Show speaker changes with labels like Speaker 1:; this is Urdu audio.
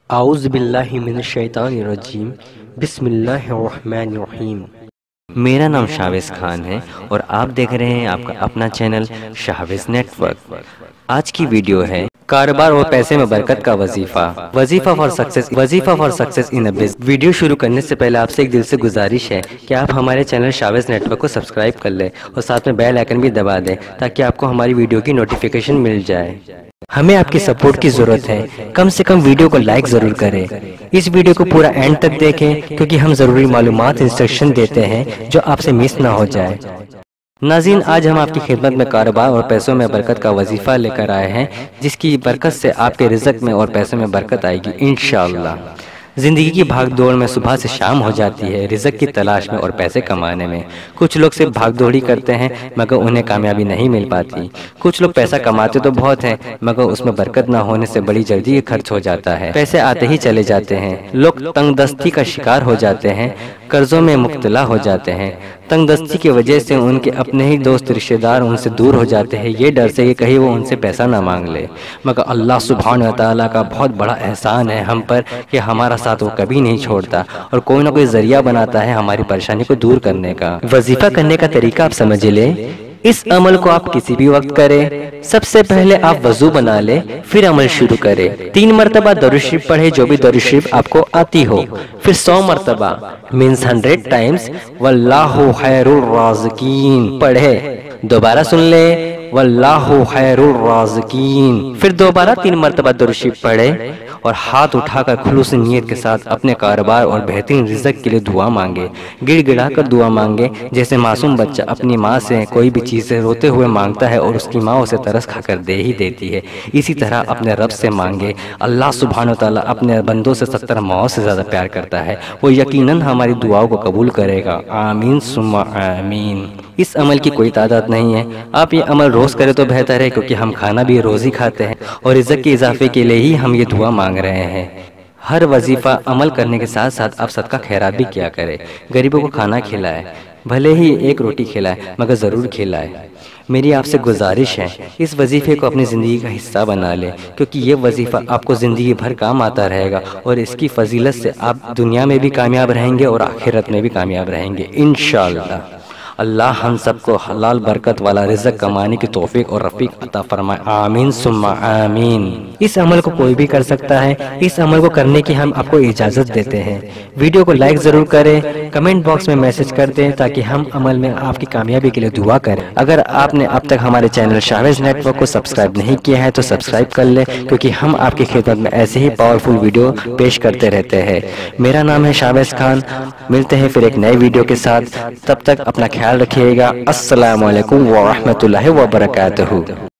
Speaker 1: اعوذ باللہ من الشیطان الرجیم بسم اللہ الرحمن الرحیم۔ میرا نام شاہویز خان ہے اور آپ دیکھ رہے ہیں آپ کا اپنا چینل شاہویز نیٹ ورک۔ آج کی ویڈیو ہے کاروبار اور پیسے میں برکت کا وظیفہ، وظیفہ for success in business. Video شروع کرنے سے پہلے آپ سے ایک دل سے گزارش ہے کہ آپ ہمارے چینل شاہویز نیٹ ورک کو سبسکرائب کر لیں اور ساتھ میں بیل آئیکن بھی دبا دیں تاکہ آپ کو ہماری ویڈیو کی نوٹیفیکیشن مل جائے۔ ہمیں آپ کی سپورٹ کی ضرورت ہے، کم سے کم ویڈیو کو لائک ضرور کریں۔ اس ویڈیو کو پورا اینڈ تک دیکھیں کیونکہ ہم ضروری معلومات انسٹرکشن دیتے ہیں جو آپ سے مس نہ ہو جائے۔ ناظرین، آج ہم آپ کی خدمت میں کاروبار اور پیسوں میں برکت کا وظیفہ لے کر آئے ہیں، جس کی برکت سے آپ کے رزق میں اور پیسوں میں برکت آئے گی انشاءاللہ۔ زندگی کی بھاگ دوڑ میں صبح سے شام ہو جاتی ہے رزق کی تلاش میں اور پیسے کمانے میں۔ کچھ لوگ صرف بھاگ دوڑی کرتے ہیں مگر انہیں کامیابی نہیں مل پاتی۔ کچھ لوگ پیسہ کماتے تو بہت ہیں مگر اس میں برکت نہ ہونے سے بڑی جلدی خرچ ہو جاتا ہے، پیسے آتے ہی چلے جاتے ہیں۔ لوگ تنگدستی کا شکار ہو جاتے ہیں، قرضوں میں مبتلا ہو جاتے ہیں۔ تنگدستی کی وجہ سے ان کے اپنے ہی دوست رشتہ دار ان سے دور ہو جاتے ہیں، یہ ڈر سے کہ کہیں وہ ان سے پیسہ نہ مانگ لے۔ مگر اللہ سبحانہ وتعالیٰ کا بہت بڑا احسان ہے ہم پر کہ ہمارا ساتھ وہ کبھی نہیں چھوڑتا اور کوئی نہ کوئی ذریعہ بناتا ہے ہماری پریشانی کو دور کرنے کا۔ وظیفہ کرنے کا طریقہ آپ سمجھ لیں۔ اس عمل کو آپ کسی بھی وقت کریں۔ سب سے پہلے آپ وضو بنا لیں، پھر عمل شروع کریں۔ 3 مرتبہ درود شریف پڑھیں، جو بھی درود شریف آپ کو آتی ہو، پھر 100 مرتبہ مینز 100 ٹائمز واللہ خیر الرازقین پڑھیں۔ دوبارہ سن لیں، واللہ خیر الرازقین، پھر دوبارہ 3 مرتبہ درود شریف پڑھیں اور ہاتھ اٹھا کر خلوص نیت کے ساتھ اپنے کاروبار اور بہترین رزق کے لیے دعا مانگے، گڑ گڑا کر دعا مانگے، جیسے معصوم بچہ اپنی ماں سے کوئی بھی چیز روتے ہوئے مانگتا ہے اور اس کی ماں اسے ترس کھا کر دے ہی دیتی ہے۔ اسی طرح اپنے رب سے مانگے۔ اللہ سبحانہ وتعالیٰ اپنے بندوں سے 70 ماؤں سے زیادہ پیار کرتا ہے، وہ یقیناً ہماری دعاؤں کو قبول کرے گا، آمین ثم آمین۔ اس عمل کی کوئی تعداد نہیں ہے، آپ یہ عمل روز کریں تو بہتر ہے کیونکہ ہم کھانا بھی روز ہی کھاتے ہیں اور رزق کے اضافے کے لیے ہی ہم یہ دعا مانگ رہے ہیں۔ ہر وظیفہ عمل کرنے کے ساتھ ساتھ آپ صدقہ خیرات بھی کیا کریں، غریبوں کو کھانا کھلائے، بھلے ہی 1 روٹی کھلائے مگر ضرور کھلائے۔ میری آپ سے گزارش ہے اس وظیفے کو اپنی زندگی کا حصہ بنا لیں کیونکہ یہ وظیفہ آپ کو زندگی بھر کام آتا رہے گا اور اس کی فضیلت سے آپ دنیا میں بھی کامیاب رہیں گے اور آخرت میں بھی کامیاب رہیں گے انشاءاللہ۔ اللہ ہم سب کو حلال برکت والا رزق کمانے کی توفیق اور رفیق عطا فرمائے، آمین ثم آمین۔ اس عمل کو کوئی بھی کر سکتا ہے، اس عمل کو کرنے کی ہم آپ کو اجازت دیتے ہیں۔ ویڈیو کو لائک ضرور کریں، کمنٹ باکس میں میسج کر دیں تاکہ ہم عمل میں آپ کی کامیابی کے لیے دعا کریں۔ اگر آپ نے اب تک ہمارے چینل شاہویز نیٹ ورک کو سبسکرائب نہیں کیا ہے تو سبسکرائب کر لیں کیونکہ ہم آپ کی خدمت میں ایسے ہی پاورفل ویڈیو پیش کرتے رہتے ہیں۔ میرا نام ہے شاہویز خان، ملتے ہیں پھر ایک نئے ویڈیو کے ساتھ، تب تک اپنا خیال رکھیے گا۔ السلام علیکم ورحمۃ اللہ وبرکاتہ۔